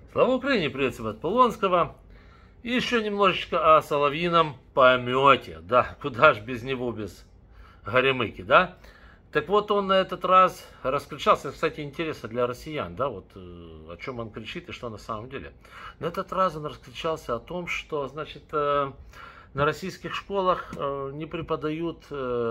Слава Украине, привет всем от Полонского. И еще немножечко о соловьином помете. Да, куда ж без него, без горемыки, да? Так вот, он на этот раз раскричался, кстати, интересно для россиян, да, вот о чем он кричит и что на самом деле. На этот раз он раскричался о том, что, значит, на российских школах не преподают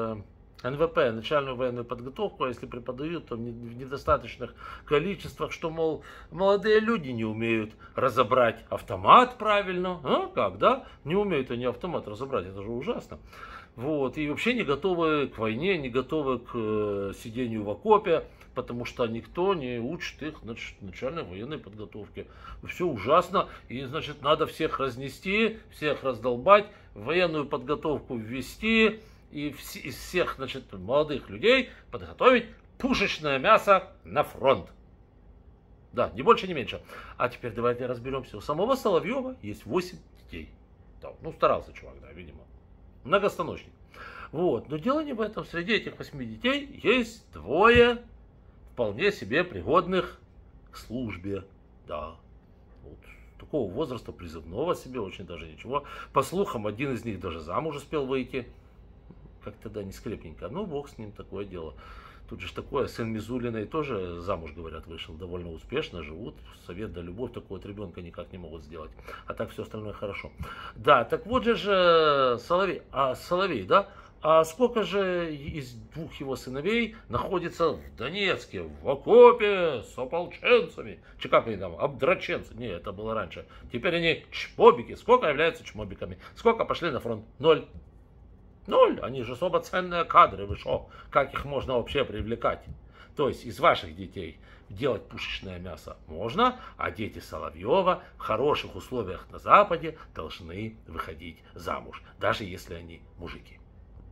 НВП, начальную военную подготовку, а если преподают, то в недостаточных количествах, что, мол, молодые люди не умеют разобрать автомат правильно. А как, да? Не умеют они автомат разобрать, это же ужасно. Вот, и вообще не готовы к войне, не готовы к сидению в окопе, потому что никто не учит их, значит, начальной военной подготовке. Все ужасно, и, значит, надо всех разнести, всех раздолбать, военную подготовку ввести, и из всех, значит, молодых людей подготовить пушечное мясо на фронт. Да, ни больше, ни меньше. А теперь давайте разберемся. У самого Соловьева есть 8 детей. Да, ну, старался чувак, да, видимо. Многостаночник. Вот. Но дело не в этом. Среди этих 8 детей есть двое вполне себе пригодных к службе. Да. Вот. Такого возраста призывного себе, очень даже ничего. По слухам, один из них даже замуж успел выйти. Как-то, да, не скрепненько. Ну, бог с ним, такое дело. Тут же такое, сын Мизулиной тоже замуж, говорят, вышел довольно успешно, живут. Совет да любовь, такого вот ребенка никак не могут сделать. А так все остальное хорошо. Да, так вот же Соловей. А Соловей, да? А сколько же из двух его сыновей находится в Донецке, в окопе с ополченцами? Че как они там, обдраченцы? Не, это было раньше. Теперь они чмобики. Сколько являются чмобиками? Сколько пошли на фронт? 0. 0. Они же особо ценные кадры. Вы шо? Как их можно вообще привлекать? То есть из ваших детей делать пушечное мясо можно, а дети Соловьева в хороших условиях на Западе должны выходить замуж, даже если они мужики.